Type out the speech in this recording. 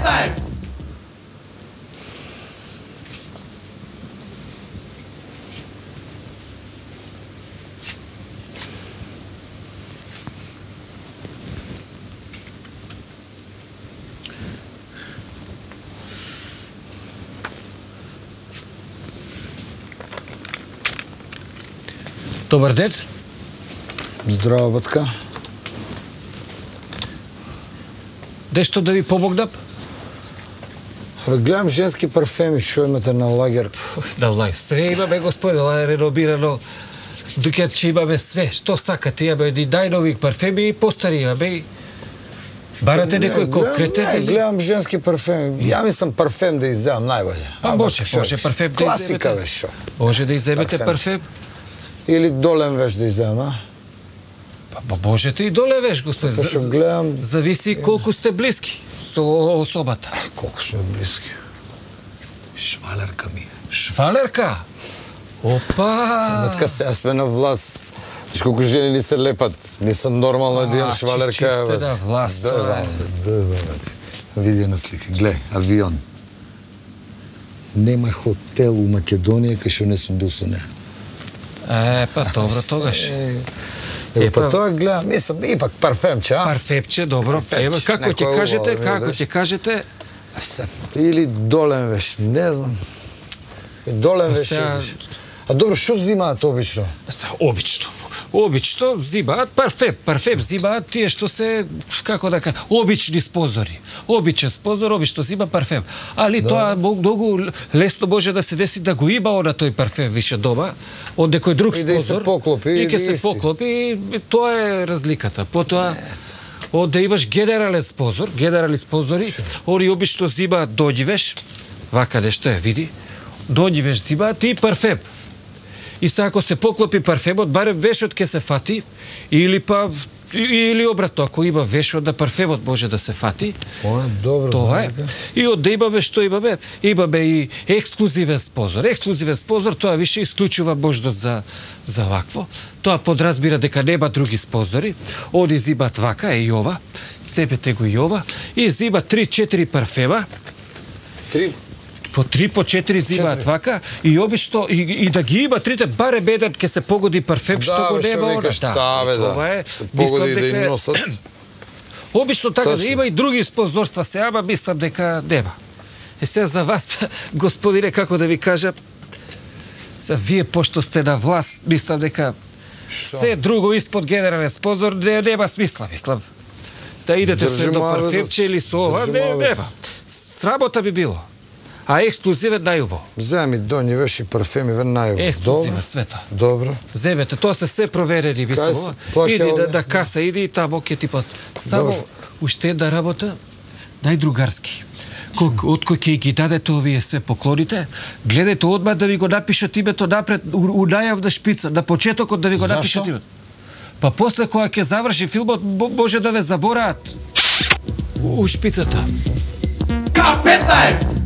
K15! Добър ден. Здрава, Батка. Нещо да ви помогна? Абе, гледам женски парфеми, що имате на лагер. На лагер. Све имаме, господи, това е реновирано. Докато че имаме све. Що сакате? Имаме едни най-нови парфеми и по-стари имаме. Барате некој конкретен или? Гледам женски парфеми. Я мислам парфем да изземам най-бъде. Може парфем да изземете. Класика, бе, шо. Може да изземете парфем. Или долен веш да изземам, а? Можете и долен веш, господи. Гледам... Зависи колко сте близки со особата. Колко сме близки. Швалерка ми. Швалерка? Опа! Така сега сме на власт. Виж колко жени ни се лепат. Не съм нормално да имам швалерка. Че сте на власт. Да, видя на слика. Гледай, авион. Нема хотел у Македонија кај што не сум бил со нея. Па добро тогаш. Па тоа гледам, мислам, ипак парфемче, а? Парфемче, добро. Како ќе кажете? Или долен веш, не знам. Долен веш. А добро, што взимаат обично? Обично взимаат парфем взимаат тие што се, како да кажа, обични спозори. Обичен спозор, обично взима парфем. Али тоа многу лесно може да се деси да го има на тој парфем више дома, од некој друг спозор. И да се поклопи. И ќе се поклопи, тоа е разликата. Потоа, од да имаш генерален спозор, генерални спозори, они обично взимаат доњивеш, вака нешто е, види, доњивеш взимаат и парфем. И сега ако се поклопи парфемот, барем вешот ќе се фати, или обратно, ако има вешот, да парфемот може да се фати. Добро. Това е. И од да имаме што имаме, имаме и ексклузивен спозор. Ексклузивен спозор, тоа више исклучува можност за вакво. Тоа подразбира дека нема други спозори. Они зимат вака, и ова, цепете го и ова, и зима 3-4 парфема. По 3-4 зимаат вака и обично и да ги има трите, барем еден ќе се погоди парфем што го нема она. Ова е. Се погоди да им носат. Обично така да има и други спозорства се, ама мислам дека нема. Сега за вас, господине, како да ви кажа, за вие пошто сте на власт, мислам дека се друго испод генерален спозор нема смисла, мислам. Да идете со едно парфемче или со ова, нема. Срамота би било. А ексклузивен најубаво. Земи доњи веш и парфеми вен најубаво. Ексклузивен света. Добро. Земете, тоа се се проверени, мислам. Иди да каса, иди и тамо ќе ти плат. Само уште една работа, најдругарски. Од кој ќе ги дадете овие се поклоните, гледате одма да ви го напишат името напред, у најавна шпица, на почетокот да ви го напишат името. Па после кога ќе заврши филмот, може да ве забораат у шпицата. K15!